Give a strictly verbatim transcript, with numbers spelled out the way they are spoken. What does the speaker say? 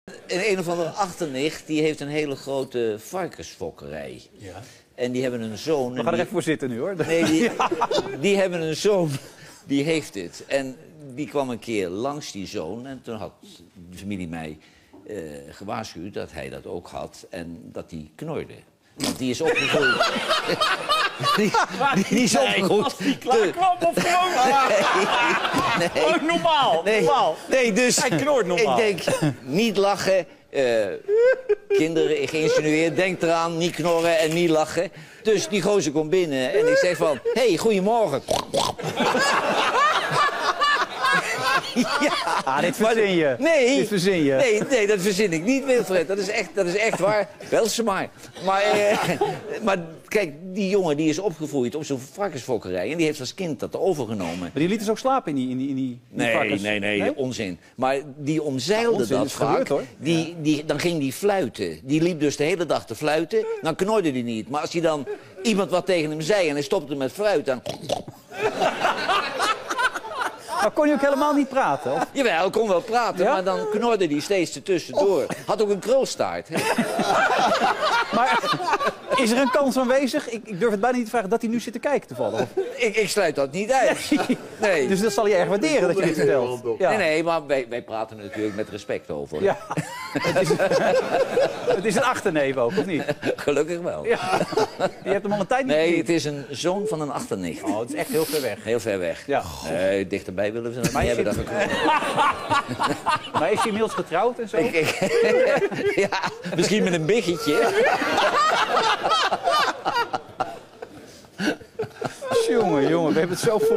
Een een of andere achternicht, die heeft een hele grote varkensfokkerij. Ja. En die hebben een zoon... We gaan er die... even voor zitten nu, hoor. Nee, die, ja. die hebben een zoon, die heeft dit. En die kwam een keer langs, die zoon. En toen had de familie mij uh, gewaarschuwd dat hij dat ook had. En dat die knorde. Want die is opgegroeid. die, die, die is opgegroeid. Als die klaar kwam of gewoon... Nee, nee. Oh, normaal, Nee, normaal. nee, dus Hij knoort normaal. ik denk, niet lachen. Uh, kinderen geïnsinueerd, denk eraan, niet knorren en niet lachen. Dus die gozer komt binnen en ik zeg van, hé, hey, goedemorgen. Ja, ah, dit verzin je. Nee, dit verzin je. Nee, nee, dat verzin ik niet, Wilfred. Dat is echt, dat is echt waar. Bel ze maar. Maar, eh, maar kijk, die jongen die is opgegroeid op zo'n varkensfokkerij. En die heeft als kind dat overgenomen. Maar die liet dus ook slapen in die, in die, in die, in die nee, varkens? nee, nee, nee, onzin. Maar die omzeilde ja, onzin, dat is vaak. gebeurd, hoor. Die, Ja. die, dan ging die fluiten. Die liep dus de hele dag te fluiten. Dan knorde hij niet. Maar als hij dan iemand wat tegen hem zei en hij stopte met fruit, dan... Maar kon je ook helemaal niet praten? Of? Jawel, hij kon wel praten, Ja? maar dan knorde hij steeds ertussendoor. Had ook een krulstaart. Hè? Maar is er een kans aanwezig, ik, ik durf het bijna niet te vragen, dat hij nu zit te kijken toevallig? Ik, ik sluit dat niet uit. Nee. Dus dat zal je erg waarderen dat je dit vertelt. Ja. Nee, nee, maar wij, wij praten er natuurlijk met respect over. Ja. Het is, het is een achterneef ook, of niet? Gelukkig wel. Ja. Je hebt hem al een tijd niet Nee, gezien. het is een zoon van een achternicht. Oh, het is echt heel ver weg. Heel ver weg. Ja. Nee, dichterbij willen ze nog Maar niet is hebben. het- Dat Maar is hij inmiddels getrouwd en zo? ik, ik, ja, misschien met een biggetje. Jongen, jongen, we hebben het zo voor.